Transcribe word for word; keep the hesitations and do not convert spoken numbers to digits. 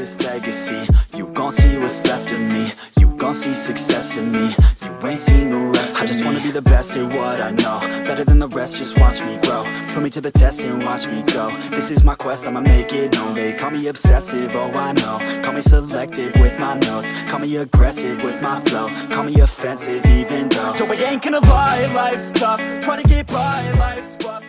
this legacy. You gon' see what's left of me. You gon' see success in me. You ain't seen the rest of me. I just wanna be the best at what I know. Better than the rest, just watch me grow. Put me to the test and watch me go. This is my quest, I'ma make it known. They call me obsessive, oh I know. Call me selective with my notes. Call me aggressive with my flow. Call me offensive even though Yo, I ain't gonna lie, life's tough. Try to get by, life's rough.